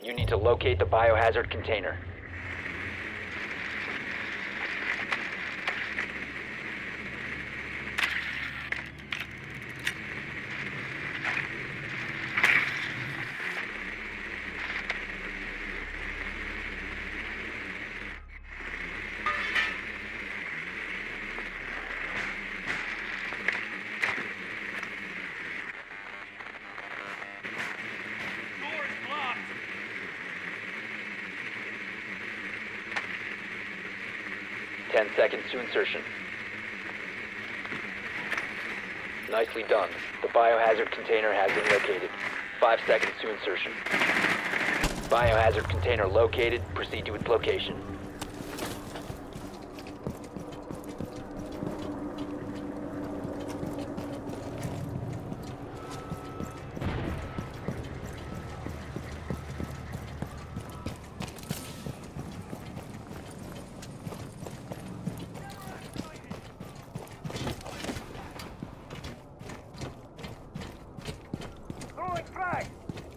You need to locate the biohazard container. Door is blocked. 10 seconds to insertion. Nicely done. The biohazard container has been located. 5 seconds to insertion. Biohazard container located. Proceed to its location. Throwing frag.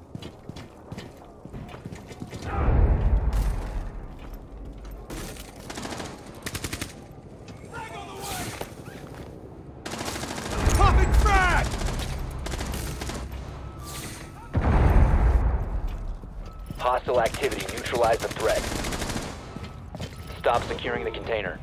Frag on the way. Popping frag. Hostile activity. Neutralize the threat. Stop securing the container.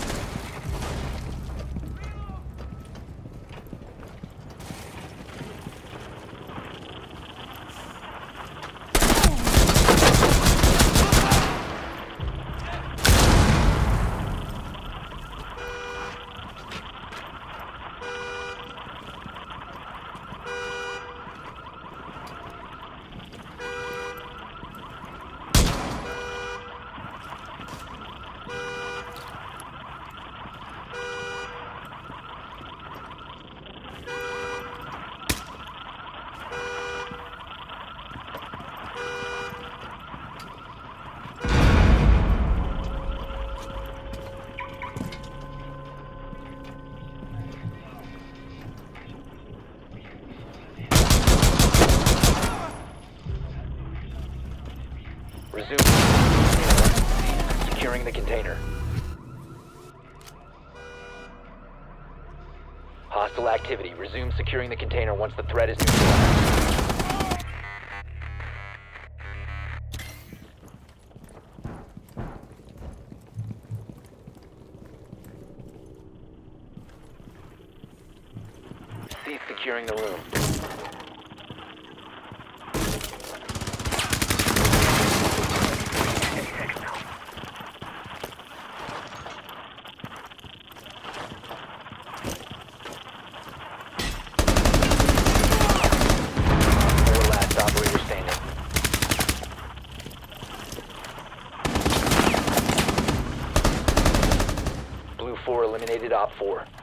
Resume securing the container. Hostile activity. Resume securing the container once the threat is neutralized. Cease securing the room. Blue 4 eliminated Op 4.